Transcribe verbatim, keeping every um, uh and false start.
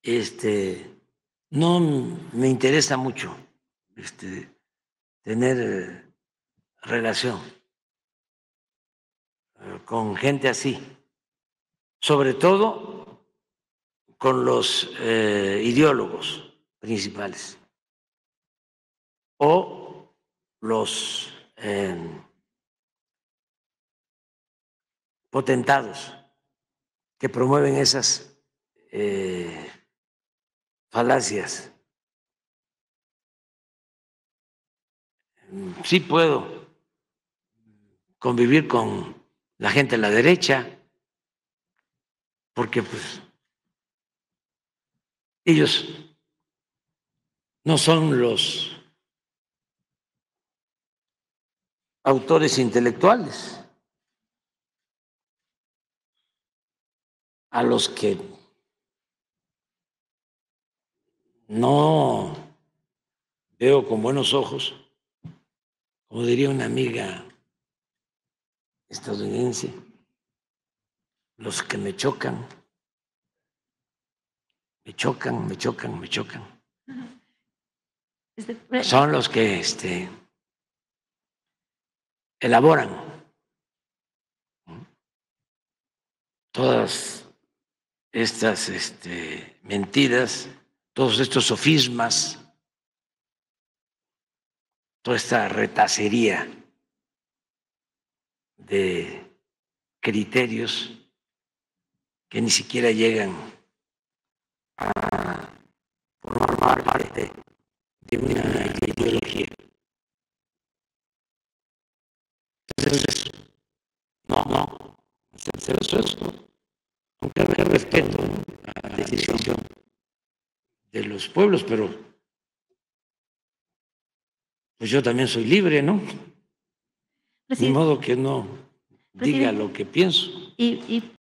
este, no me interesa mucho este, tener eh, relación eh, con gente así, sobre todo con los eh, ideólogos principales o los eh, potentados que promueven esas eh, falacias. Sí puedo convivir con la gente de la derecha, porque pues ellos no son los autores intelectuales a los que no veo con buenos ojos, como diría una amiga estadounidense, los que me chocan, me chocan, me chocan, me chocan. Son los que este, elaboran todas estas este, mentiras, todos estos sofismas, toda esta retacería de criterios que ni siquiera llegan a formar parte de una ideología. Entonces, no, no, se eso, aunque respeto a la decisión de los pueblos, pero pues yo también soy libre, ¿no? Presidente, Ni modo que no diga lo que pienso. Y, y